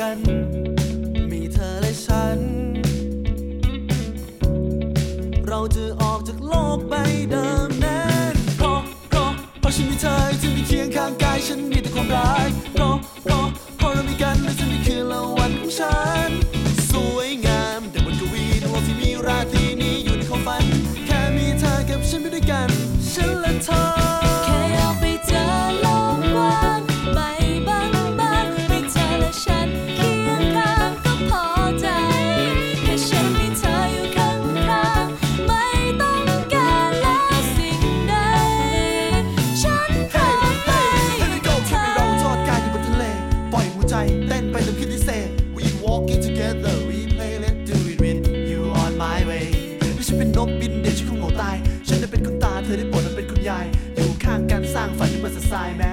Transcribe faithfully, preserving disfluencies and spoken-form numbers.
กันมีเธอและฉันเราจะออกจากโลกใบเดิมนั้นเพราะเพราะเพราะฉันมีเธอที่มีเคียงข้างกายฉันมีแต่ความรักเพราะเพราะเพราะเรามีกันและจะมีคืนและวันของฉันสวยงามแต่บนกวีในโลกที่มีราตรีนี้อยู่ในความฝันแค่มีเธอกับฉันไปด้วยกันฉันและเธอแค่อยากไปเจอโลกกว้างใบบางบางมีเธอและฉันเคียงข้างก็พอใจแค่ฉันมีเธออยู่ข้างข้างไม่ต้องการแล้วสิ่งใดฉันพร้อมไปกับเธอเราทอดกายอยู่บนทะเลปล่อยหัวใจเต้นไปตามคิดที่เซ We walking together we play let's do it with you on my way ไม่ใช่เป็นนกบินเดี๋ยวฉันคงเหงาตายฉันได้เป็นคุณตาเธอได้โปรดมาเป็นคุณยายอยู่ข้างกันสร้างฝันที่มันสดใสแม้